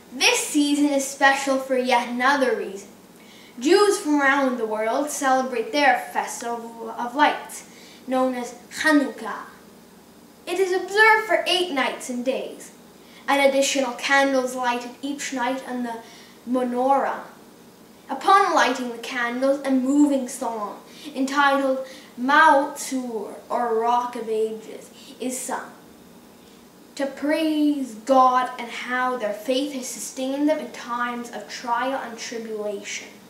This season is special for yet another reason. Jews from around the world celebrate their festival of lights, known as Hanukah. It is observed for 8 nights and days, and additional candles lighted each night on the menorah. Upon lighting the candles, a moving song entitled Mount Sur, or Rock of Ages, is sung to praise God and how their faith has sustained them in times of trial and tribulation.